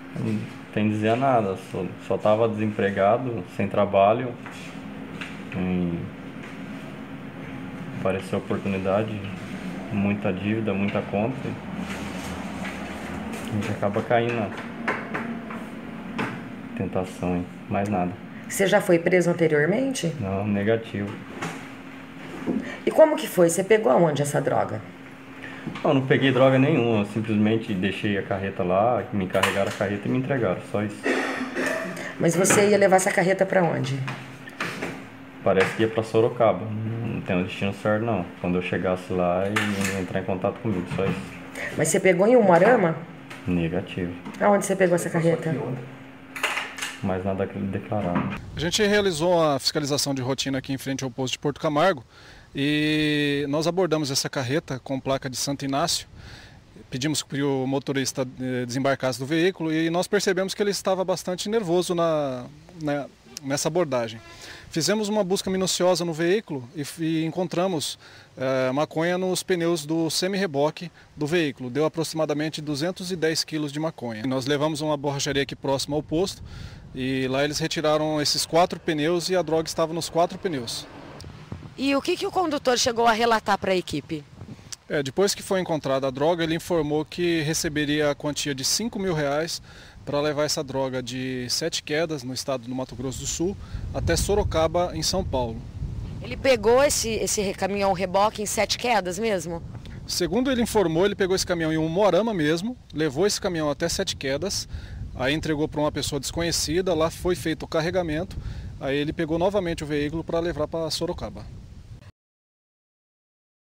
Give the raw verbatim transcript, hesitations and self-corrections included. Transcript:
Não tem dizer nada, só, só tava desempregado, sem trabalho, e apareceu a oportunidade, muita dívida, muita conta, a gente acaba caindo na tentação, hein? Mais nada. Você já foi preso anteriormente? Não, negativo. E como que foi? Você pegou aonde essa droga? Não, não peguei droga nenhuma, simplesmente deixei a carreta lá, me carregaram a carreta e me entregaram, só isso. Mas você ia levar essa carreta pra onde? Parece que ia pra Sorocaba, não tem um destino certo não. Quando eu chegasse lá, ele ia entrar em contato comigo, só isso. Mas você pegou em Umuarama? Negativo. Aonde você pegou essa carreta? Mais nada declarado. A gente realizou a fiscalização de rotina aqui em frente ao posto de Porto Camargo e nós abordamos essa carreta com placa de Santo Inácio. Pedimos que o motorista desembarcasse do veículo e nós percebemos que ele estava bastante nervoso na, na, nessa abordagem. Fizemos uma busca minuciosa no veículo e, e encontramos é, maconha nos pneus do semi-reboque do veículo. Deu aproximadamente duzentos e dez quilos de maconha. Nós levamos uma borracharia aqui próxima ao posto e lá eles retiraram esses quatro pneus e a droga estava nos quatro pneus. E o que, que o condutor chegou a relatar para a equipe? É, depois que foi encontrada a droga, ele informou que receberia a quantia de cinco mil reais para levar essa droga de Sete Quedas, no estado do Mato Grosso do Sul, até Sorocaba, em São Paulo. Ele pegou esse, esse caminhão reboque em Sete Quedas mesmo? Segundo ele informou, ele pegou esse caminhão em Umuarama mesmo, levou esse caminhão até Sete Quedas, aí entregou para uma pessoa desconhecida, lá foi feito o carregamento, aí ele pegou novamente o veículo para levar para Sorocaba.